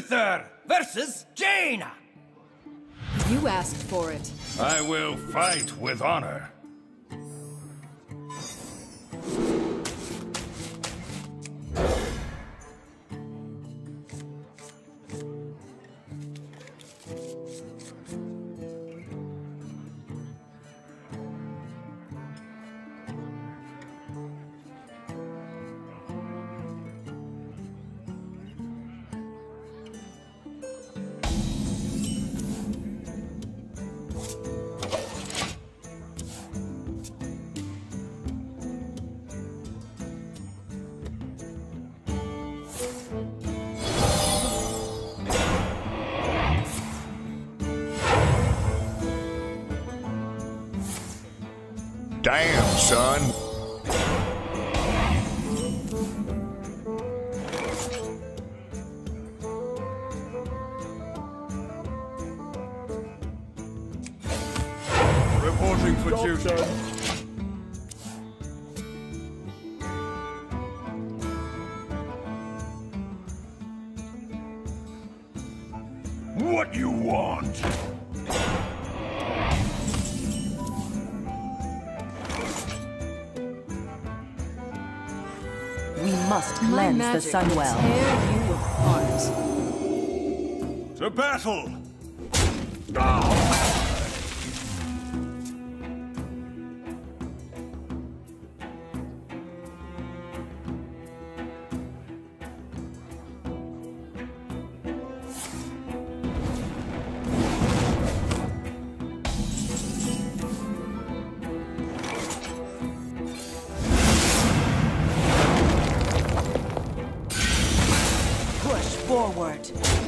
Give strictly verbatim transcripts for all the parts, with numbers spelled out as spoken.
Uther versus Jaina. You asked for it. I will fight with honor. Damn, son. Reporting for duty. What you want? We must cleanse the Sunwell. Tear you apart. To battle! Forward.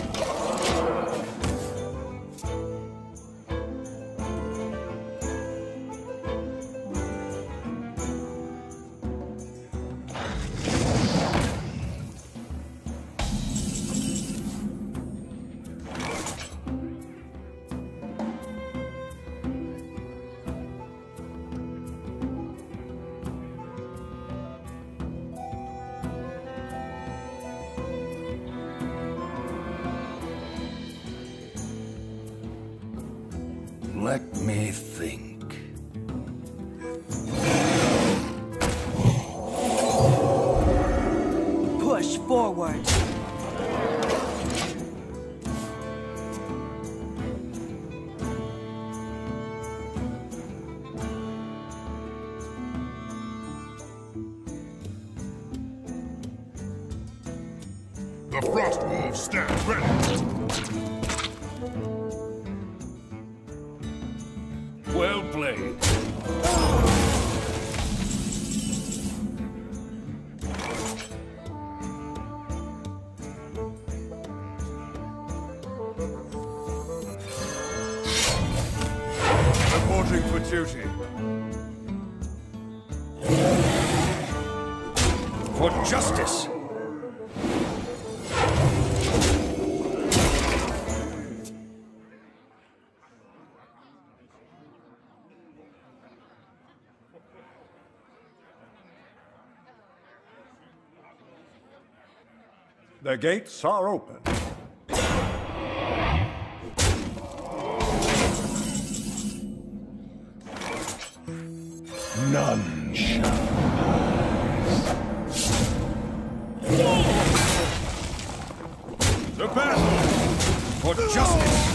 Let me think. Push forward. The Frost Wolves stand ready. Well played. Reporting for duty. For justice. The gates are open. None shall The battle for justice.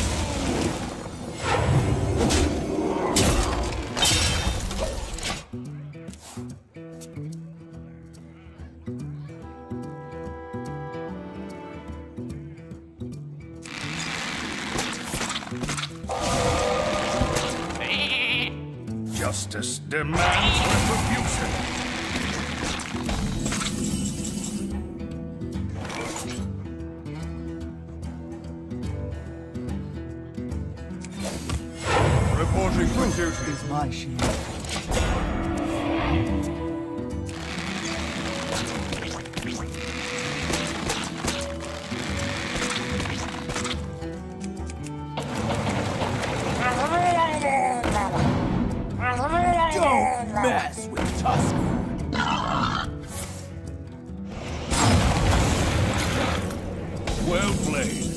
Justice demands retribution. Reporting for duty. Is my shield. Don't mess with Tusker. Well played.